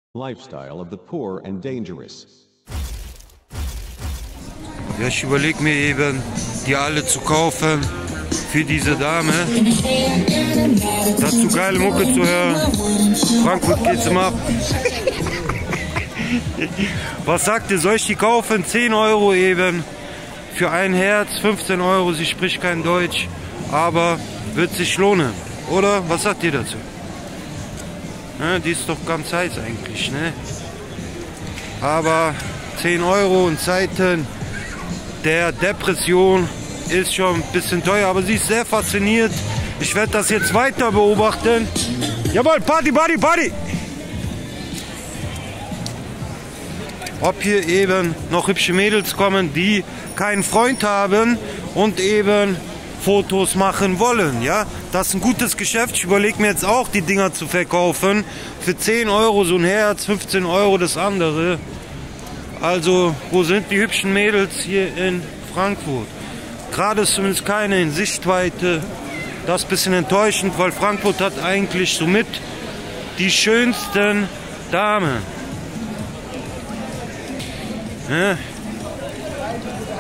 Lifestyle of the poor and dangerous. Ja, ich überlege mir eben, die alle zu kaufen für diese Dame. Dazu geile Mucke zu hören. Frankfurt geht's im Ab. Was sagt ihr, soll ich die kaufen? 10 Euro eben für ein Herz, 15 Euro, sie spricht kein Deutsch, aber wird sich lohnen, oder? Was sagt ihr dazu? Ne, die ist doch ganz heiß eigentlich, ne? Aber 10 Euro in Zeiten der Depression ist schon ein bisschen teuer, aber sie ist sehr fasziniert. Ich werde das jetzt weiter beobachten. Jawohl, Party, Party, Party! Ob hier eben noch hübsche Mädels kommen, die keinen Freund haben und eben Fotos machen wollen, ja? Das ist ein gutes Geschäft. Ich überlege mir jetzt auch, die Dinger zu verkaufen. Für 10 Euro so ein Herz, 15 Euro das andere. Also, wo sind die hübschen Mädels hier in Frankfurt? Gerade ist zumindest keine in Sichtweite. Das ist ein bisschen enttäuschend, weil Frankfurt hat eigentlich somit die schönsten Damen. Ja.